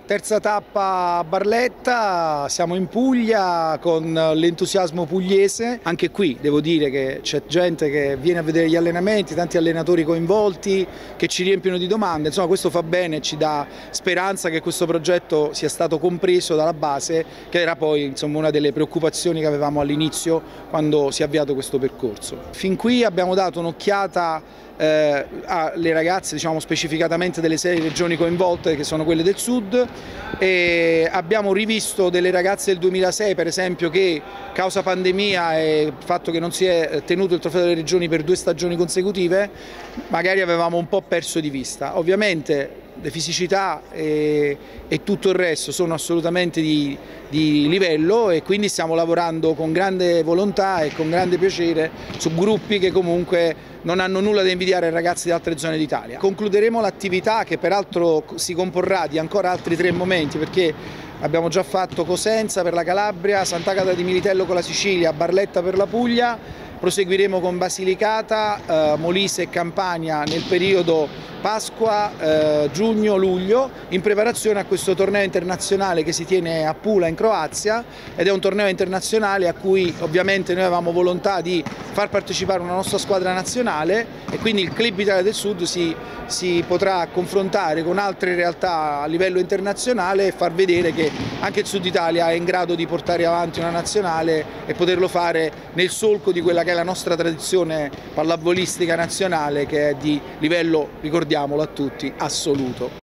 Terza tappa a Barletta, siamo in Puglia con l'entusiasmo pugliese. Anche qui devo dire che c'è gente che viene a vedere gli allenamenti, tanti allenatori coinvolti che ci riempiono di domande. Insomma, questo fa bene e ci dà speranza che questo progetto sia stato compreso dalla base, che era poi una delle preoccupazioni che avevamo all'inizio quando si è avviato questo percorso. Fin qui abbiamo dato un'occhiata alle ragazze, specificatamente delle 6 regioni coinvolte, che sono quelle del sud, e abbiamo rivisto delle ragazze del 2006 per esempio che causa pandemia e il fatto che non si è tenuto il trofeo delle regioni per 2 stagioni consecutive magari avevamo un po' perso di vista. Ovviamente le fisicità e tutto il resto sono assolutamente di livello e quindi stiamo lavorando con grande volontà e con grande piacere su gruppi che comunque non hanno nulla da invidiare ai ragazzi di altre zone d'Italia. Concluderemo l'attività, che peraltro si comporrà di ancora altri 3 momenti, perché abbiamo già fatto Cosenza per la Calabria, Sant'Agata di Militello con la Sicilia, Barletta per la Puglia. Proseguiremo con Basilicata, Molise e Campania nel periodo Pasqua, giugno-luglio, in preparazione a questo torneo internazionale che si tiene a Pula in Croazia, ed è un torneo internazionale a cui ovviamente noi avevamo volontà di far partecipare una nostra squadra nazionale, e quindi il Club Italia del Sud si potrà confrontare con altre realtà a livello internazionale e far vedere che anche il Sud Italia è in grado di portare avanti una nazionale e poterlo fare nel solco di quella che è la nostra tradizione pallavolistica nazionale, che è di livello, ricordiamolo a tutti, assoluto.